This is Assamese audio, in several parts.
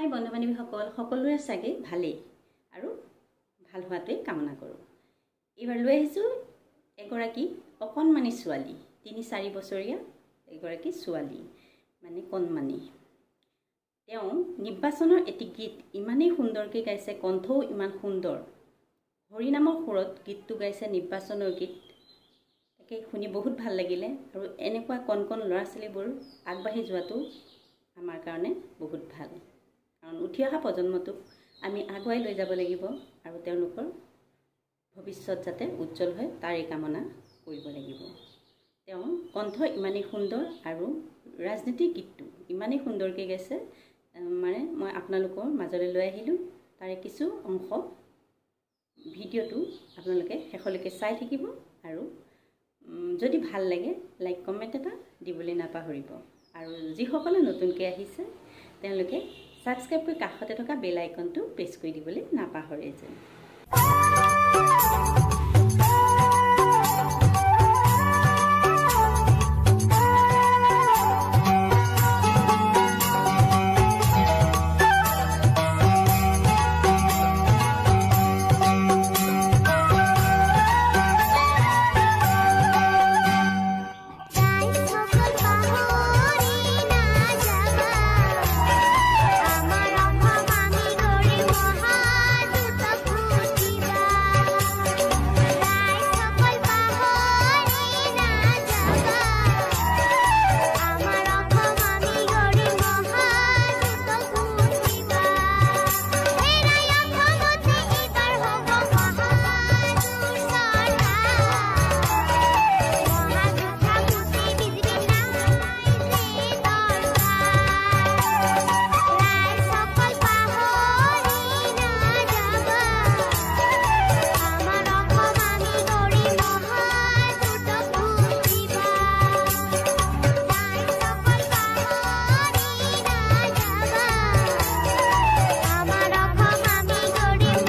বন্ধু বান্ধৱীসকল সকলোৰে চাগে ভালেই আৰু ভাল হোৱাটোৱে কামনা কৰোঁ। এইবাৰ লৈ আহিছোঁ এগৰাকী অকণমানি ছোৱালী, ৩-৪ বছৰীয়া এগৰাকী ছোৱালী, মানে কণমানি। তেওঁ নিৰ্বাচনৰ এটি গীত ইমানেই সুন্দৰকৈ গাইছে, কণ্ঠও ইমান সুন্দৰ, হৰিনামৰ সুৰত গীতটো গাইছে, নিৰ্বাচনৰ গীত। তাকে শুনি বহুত ভাল লাগিলে আৰু এনেকুৱা কণ কণ ল'ৰা ছোৱালীবোৰ আগবাঢ়ি যোৱাটো আমাৰ কাৰণে বহুত ভাল, কাৰণ উঠি অহা প্ৰজন্মটোক আমি আগুৱাই লৈ যাব লাগিব আৰু তেওঁলোকৰ ভৱিষ্যত যাতে উজ্জ্বল হয় তাৰে কামনা কৰিব লাগিব। তেওঁ কণ্ঠ ইমানেই সুন্দৰ আৰু ৰাজনীতিক গীতটো ইমানেই সুন্দৰকৈ গাইছে, মানে মই আপোনালোকৰ মাজলৈ লৈ আহিলোঁ। তাৰে কিছু অংশ ভিডিঅ'টো আপোনালোকে শেষলৈকে চাই থাকিব আৰু যদি ভাল লাগে লাইক কমেণ্ট এটা দিবলৈ নাপাহৰিব। আৰু যিসকলে নতুনকৈ আহিছে তেওঁলোকে ছাবস্ক্ৰাইব কৰি কাষতে থকা বেল আইকনটো প্ৰেছ কৰি দিবলৈ নাপাহৰে যেন।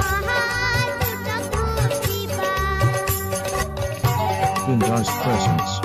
Bindar's presence.